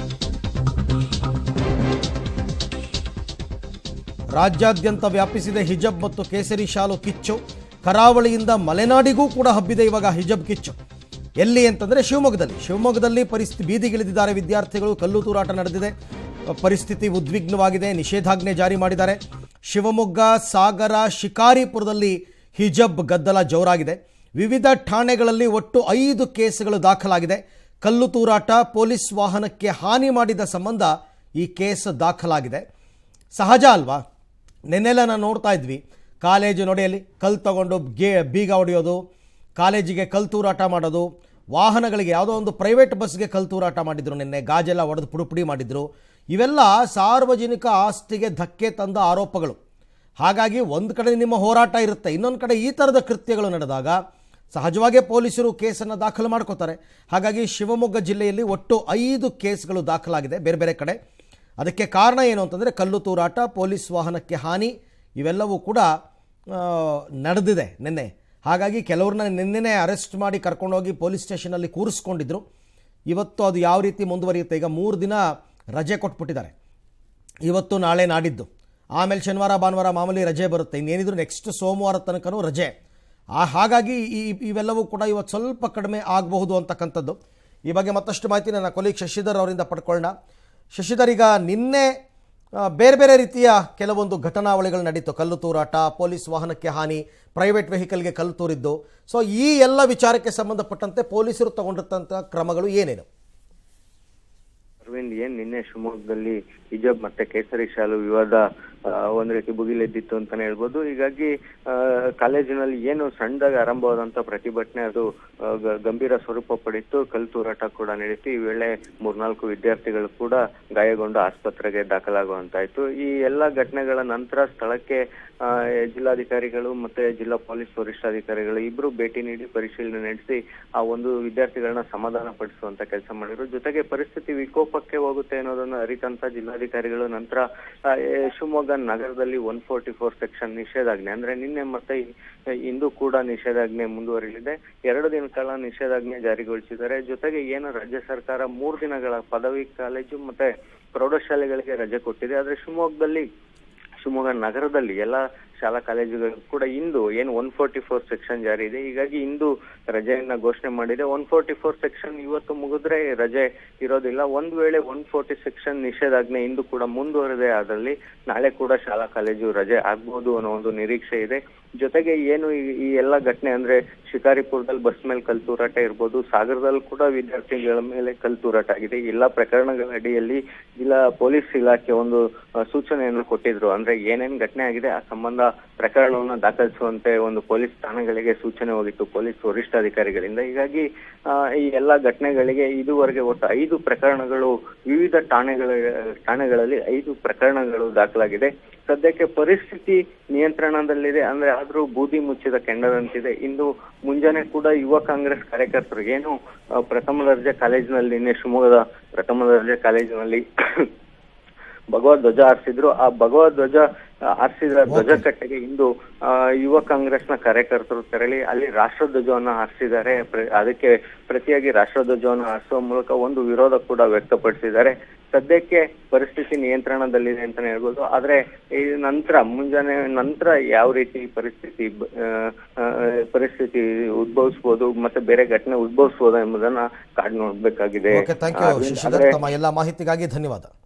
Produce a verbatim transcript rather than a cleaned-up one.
ರಾಜ್ಯಾದ್ಯಂತ ವ್ಯಾಪಿಸಿದೆ ಹಿಜಬ್ ಮತ್ತು ಕೇಸರಿ ಶಾಲು ಕಿಚ್ಚು. ಕರಾವಳಿಯಿಂದ ಮಲೆನಾಡಿಗೂ ಕೂಡ ಹಬ್ಬಿದೆ ಇವಾಗ ಹಿಜಬ್ ಕಿಚ್ಚು. ಎಲ್ಲಿ ಅಂತಂದರೆ ಶಿವಮೊಗ್ಗದಲ್ಲಿ ಶಿವಮೊಗ್ಗದಲ್ಲಿ ಪರಿಸ್ಥಿತಿ ಬೀದಿಗಿಳಿದಿದ್ದಾರೆ ವಿದ್ಯಾರ್ಥಿಗಳು. ಕಲ್ಲು ತೂರಾಟ ನಡೆದಿದೆ, ಪರಿಸ್ಥಿತಿ ಉದ್ವಿಗ್ನವಾಗಿದೆ, ನಿಷೇಧಾಜ್ಞೆ ಜಾರಿ ಮಾಡಿದ್ದಾರೆ. ಶಿವಮೊಗ್ಗ, ಸಾಗರ, ಶಿಕಾರಿಪುರದಲ್ಲಿ ಹಿಜಬ್ ಗದ್ದಲ ಜೋರಾಗಿದೆ. ವಿವಿಧ ಠಾಣೆಗಳಲ್ಲಿ ಒಟ್ಟು ಐದು ಕೇಸ್ಗಳು ದಾಖಲಾಗಿದೆ. ಕಲ್ಲು ತೂರಾಟ, ಪೊಲೀಸ್ ವಾಹನಕ್ಕೆ ಹಾನಿ ಮಾಡಿದ ಸಂಬಂಧ ಈ ಕೇಸ್ ದಾಖಲಾಗಿದೆ. ಸಹಜ ಅಲ್ವಾ? ನೆನ್ನೆಲ್ಲ ನಾವು ನೋಡ್ತಾ ಇದ್ವಿ, ಕಾಲೇಜು ನಡೆಯಲ್ಲಿ ಕಲ್ಲು ತಗೊಂಡು ಗೇ ಬೀಗ ಹೊಡೆಯೋದು, ಕಾಲೇಜಿಗೆ ಕಲ್ಲು ತೂರಾಟ ಮಾಡೋದು, ವಾಹನಗಳಿಗೆ ಯಾವುದೋ ಒಂದು ಪ್ರೈವೇಟ್ ಬಸ್ಗೆ ಕಲ್ಲು ತೂರಾಟ ಮಾಡಿದ್ರು, ನಿನ್ನೆ ಗಾಜೆಲ್ಲ ಹೊಡೆದು ಪುಡಿ ಪುಡಿ ಮಾಡಿದ್ರು. ಇವೆಲ್ಲ ಸಾರ್ವಜನಿಕ ಆಸ್ತಿಗೆ ಧಕ್ಕೆ ತಂದ ಆರೋಪಗಳು. ಹಾಗಾಗಿ ಒಂದು ಕಡೆ ನಿಮ್ಮ ಹೋರಾಟ ಇರುತ್ತೆ, ಇನ್ನೊಂದು ಕಡೆ ಈ ಥರದ ಕೃತ್ಯಗಳು ನಡೆದಾಗ ಸಹಜವಾಗೇ ಪೊಲೀಸರು ಕೇಸನ್ನು ದಾಖಲು ಮಾಡ್ಕೋತಾರೆ. ಹಾಗಾಗಿ ಶಿವಮೊಗ್ಗ ಜಿಲ್ಲೆಯಲ್ಲಿ ಒಟ್ಟು ಐದು ಕೇಸ್ಗಳು ದಾಖಲಾಗಿದೆ ಬೇರೆ ಬೇರೆ ಕಡೆ. ಅದಕ್ಕೆ ಕಾರಣ ಏನು ಅಂತಂದರೆ ಕಲ್ಲು ತೂರಾಟ, ಪೊಲೀಸ್ ವಾಹನಕ್ಕೆ ಹಾನಿ, ಇವೆಲ್ಲವೂ ಕೂಡ ನಡೆದಿದೆ ನಿನ್ನೆ. ಹಾಗಾಗಿ ಕೆಲವ್ರನ್ನ ನಿನ್ನೆನೇ ಅರೆಸ್ಟ್ ಮಾಡಿ ಕರ್ಕೊಂಡೋಗಿ ಪೊಲೀಸ್ ಸ್ಟೇಷನಲ್ಲಿ ಕೂರಿಸ್ಕೊಂಡಿದ್ರು. ಇವತ್ತು ಅದು ಯಾವ ರೀತಿ ಮುಂದುವರಿಯುತ್ತೆ? ಈಗ ಮೂರು ದಿನ ರಜೆ ಕೊಟ್ಬಿಟ್ಟಿದ್ದಾರೆ, ಇವತ್ತು ನಾಳೆ ನಾಡಿದ್ದು. ಆಮೇಲೆ ಶನಿವಾರ ಭಾನುವಾರ ಮಾಮೂಲಿ ರಜೆ ಬರುತ್ತೆ. ಇನ್ನೇನಿದ್ರು ನೆಕ್ಸ್ಟ್ ಸೋಮವಾರ ತನಕನೂ ರಜೆ. ಆ ಹಾಗಾಗಿ ಈ ಇವೆಲ್ಲವೂ ಕೂಡ ಇವತ್ತು ಸ್ವಲ್ಪ ಕಡಿಮೆ ಆಗಬಹುದು ಅಂತಕ್ಕಂಥದ್ದು. ಈ ಬಗ್ಗೆ ಮತ್ತಷ್ಟು ಮಾಹಿತಿ ನನ್ನ ಕೊಲೀಗ್ ಶಶಿಧರ್ ಅವರಿಂದ ಪಡ್ಕೊಳ್ಳೋಣ. ಶಶಿಧರ್, ಈಗ ನಿನ್ನೆ ಬೇರೆ ಬೇರೆ ರೀತಿಯ ಕೆಲವೊಂದು ಘಟನಾವಳಿಗಳು ನಡೀತು. ಕಲ್ಲು ತೂರಾಟ, ಪೊಲೀಸ್ ವಾಹನಕ್ಕೆ ಹಾನಿ, ಪ್ರೈವೇಟ್ ವೆಹಿಕಲ್ಗೆ ಕಲ್ಲು ತೂರಿದ್ದು. ಸೊ ಈ ಎಲ್ಲ ವಿಚಾರಕ್ಕೆ ಸಂಬಂಧಪಟ್ಟಂತೆ ಪೊಲೀಸರು ತಗೊಂಡಿರ್ತಂಥ ಕ್ರಮಗಳು ಏನೇನು? ಅರವಿಂದ್, ಏನ್ ನಿನ್ನೆ ಶಿವಮೊಗ್ಗದಲ್ಲಿ ಹಿಜಬ್ ಮತ್ತೆ ಕೇಸರಿ ಶಾಲು ವಿವಾದ ಒಂದ್ ರೀತಿ ಭುಗಿಲೆದ್ದಿತ್ತು ಅಂತಾನೆ ಹೇಳ್ಬೋದು. ಹೀಗಾಗಿ ಕಾಲೇಜಿನಲ್ಲಿ ಏನು ಸಣ್ಣದಾಗಿ ಆರಂಭವಾದಂತ ಪ್ರತಿಭಟನೆ ಅದು ಗಂಭೀರ ಸ್ವರೂಪ ಪಡೆಯಿತು. ಕಲ್ಲು ತೂರಾಟ ಕೂಡ ನಡೀತು. ಈ ವೇಳೆ ಮೂರ್ನಾಲ್ಕು ವಿದ್ಯಾರ್ಥಿಗಳು ಕೂಡ ಗಾಯಗೊಂಡು ಆಸ್ಪತ್ರೆಗೆ ದಾಖಲಾಗುವಂತಾಯ್ತು. ಈ ಎಲ್ಲಾ ಘಟನೆಗಳ ನಂತರ ಸ್ಥಳಕ್ಕೆ ಜಿಲ್ಲಾಧಿಕಾರಿಗಳು ಮತ್ತೆ ಜಿಲ್ಲಾ ಪೊಲೀಸ್ ವರಿಷ್ಠಾಧಿಕಾರಿಗಳು ಇಬ್ರು ಭೇಟಿ ನೀಡಿ ಪರಿಶೀಲನೆ ನಡೆಸಿ ಆ ಒಂದು ವಿದ್ಯಾರ್ಥಿಗಳನ್ನ ಸಮಾಧಾನ ಪಡಿಸುವಂತ ಕೆಲಸ ಮಾಡಿದ್ರು. ಜೊತೆಗೆ ಪರಿಸ್ಥಿತಿ ವಿಕೋಪಕ್ಕೆ ಹೋಗುತ್ತೆ ಅನ್ನೋದನ್ನ ಅರಿತಂತ ಜಿಲ್ಲಾಧಿಕಾರಿಗಳು ನಂತರ ಶಿವಮೊಗ್ಗ ನಗರದಲ್ಲಿ ಒನ್ ಫೋರ್ಟಿ ಫೋರ್ ಸೆಕ್ಷನ್ ನಿಷೇಧಾಜ್ಞೆ ಅಂದ್ರೆ ನಿನ್ನೆ ಮತ್ತೆ ಇಂದು ಕೂಡ ನಿಷೇಧಾಜ್ಞೆ ಮುಂದುವರಿಲಿದೆ. ಎರಡು ದಿನ ಕಾಲ ನಿಷೇಧಾಜ್ಞೆ ಜಾರಿಗೊಳಿಸಿದ್ದಾರೆ. ಜೊತೆಗೆ ಏನು ರಾಜ್ಯ ಸರ್ಕಾರ ಮೂರು ದಿನಗಳ ಪದವಿ ಕಾಲೇಜು ಮತ್ತೆ ಪ್ರೌಢಶಾಲೆಗಳಿಗೆ ರಜೆ ಕೊಟ್ಟಿದೆ. ಆದ್ರೆ ಶಿವಮೊಗ್ಗದಲ್ಲಿ ಶಿವಮೊಗ್ಗ ನಗರದಲ್ಲಿ ಎಲ್ಲ ಶಾಲಾ ಕಾಲೇಜುಗಳು ಕೂಡ ಇಂದು ಏನು ಒನ್ ಫೋರ್ಟಿ ಫೋರ್ ಸೆಕ್ಷನ್ ಜಾರಿ ಇದೆ. ಹೀಗಾಗಿ ಇಂದು ರಜೆಯನ್ನ ಘೋಷಣೆ ಮಾಡಿದೆ. ಒನ್ ಫೋರ್ಟಿ ಫೋರ್ ಸೆಕ್ಷನ್ ಇವತ್ತು ಮುಗಿದ್ರೆ ರಜೆ ಇರೋದಿಲ್ಲ. ಒಂದ್ ವೇಳೆ ಒನ್ ಫೋರ್ಟಿ ಸೆಕ್ಷನ್ ನಿಷೇಧಾಜ್ಞೆ ಇಂದು ಕೂಡ ಮುಂದುವರೆದೆ ಆದಲ್ಲಿ ನಾಳೆ ಕೂಡ ಶಾಲಾ ಕಾಲೇಜು ರಜೆ ಆಗ್ಬಹುದು ಅನ್ನೋ ಒಂದು ನಿರೀಕ್ಷೆ ಇದೆ. ಜೊತೆಗೆ ಏನು ಈ ಎಲ್ಲ ಘಟನೆ ಅಂದ್ರೆ ಶಿಕಾರಿಪುರದಲ್ಲಿ ಬಸ್ ಮೇಲೆ ಕಲ್ಲು ತೂರಾಟ ಇರ್ಬೋದು, ಸಾಗರದಲ್ಲಿ ಕೂಡ ವಿದ್ಯಾರ್ಥಿಗಳ ಮೇಲೆ ಕಲ್ಲು ತೂರಾಟ ಆಗಿದೆ. ಎಲ್ಲಾ ಪ್ರಕರಣಗಳ ಅಡಿಯಲ್ಲಿ ಜಿಲ್ಲಾ ಪೊಲೀಸ್ ಇಲಾಖೆ ಒಂದು ಸೂಚನೆಯನ್ನು ಕೊಟ್ಟಿದ್ರು. ಅಂದ್ರೆ ಏನೇನ್ ಘಟನೆ ಆಗಿದೆ ಆ ಸಂಬಂಧ ಪ್ರಕರಣವನ್ನು ದಾಖಲಿಸುವಂತೆ ಒಂದು ಪೊಲೀಸ್ ಠಾಣೆಗಳಿಗೆ ಸೂಚನೆ ಹೋಗಿತ್ತು ಪೊಲೀಸ್ ವರಿಷ್ಠಾಧಿಕಾರಿಗಳಿಂದ. ಹೀಗಾಗಿ ಈ ಎಲ್ಲಾ ಘಟನೆಗಳಿಗೆ ಇದುವರೆಗೆ ಒಟ್ಟು ಐದು ಪ್ರಕರಣಗಳು ವಿವಿಧ ಠಾಣೆಗಳ ಠಾಣೆಗಳಲ್ಲಿ ಐದು ಪ್ರಕರಣಗಳು ದಾಖಲಾಗಿದೆ. ಸದ್ಯಕ್ಕೆ ಪರಿಸ್ಥಿತಿ ನಿಯಂತ್ರಣದಲ್ಲಿದೆ. ಅಂದ್ರೆ ಆದ್ರೂ ಬೂದಿ ಮುಚ್ಚಿದ ಕೆಂಡದಂತಿದೆ. ಇಂದು ಮುಂಜಾನೆ ಕೂಡ ಯುವ ಕಾಂಗ್ರೆಸ್ ಕಾರ್ಯಕರ್ತರು ಏನು ಪ್ರಥಮ ದರ್ಜೆ ಕಾಲೇಜಿನಲ್ಲಿ ನಿನ್ನೆ ಶಿವಮೊಗ್ಗದ ಪ್ರಥಮ ದರ್ಜೆ ಕಾಲೇಜಿನಲ್ಲಿ ಭಗವದ್ ಧ್ವಜ ಹಾರಿಸಿದ್ರು. ಆ ಭಗವದ್ ಧ್ವಜ ಹಾರಿಸಿದ ಧ್ವಜ ಕಟ್ಟೆಗೆ ಇಂದು ಯುವ ಕಾಂಗ್ರೆಸ್ನ ಕಾರ್ಯಕರ್ತರು ತೆರಳಿ ಅಲ್ಲಿ ರಾಷ್ಟ್ರಧ್ವಜವನ್ನ ಹಾರಿಸಿದ್ದಾರೆ. ಅದಕ್ಕೆ ಪ್ರತಿಯಾಗಿ ರಾಷ್ಟ್ರಧ್ವಜವನ್ನು ಹಾರಿಸುವ ಮೂಲಕ ಒಂದು ವಿರೋಧ ಕೂಡ ವ್ಯಕ್ತಪಡಿಸಿದ್ದಾರೆ. ಸದ್ಯಕ್ಕೆ ಪರಿಸ್ಥಿತಿ ನಿಯಂತ್ರಣದಲ್ಲಿದೆ ಅಂತಾನೆ ಹೇಳ್ಬೋದು. ಆದ್ರೆ ಈ ನಂತರ ಮುಂಜಾನೆ ನಂತರ ಯಾವ ರೀತಿ ಪರಿಸ್ಥಿತಿ ಪರಿಸ್ಥಿತಿ ಉದ್ಭವಿಸಬಹುದು ಮತ್ತೆ ಬೇರೆ ಘಟನೆ ಉದ್ಭವಿಸಬಹುದು ಎಂಬುದನ್ನ ಕಾದು ನೋಡ್ಬೇಕಾಗಿದೆ. ಎಲ್ಲ ಮಾಹಿತಿಗಾಗಿ ಧನ್ಯವಾದ.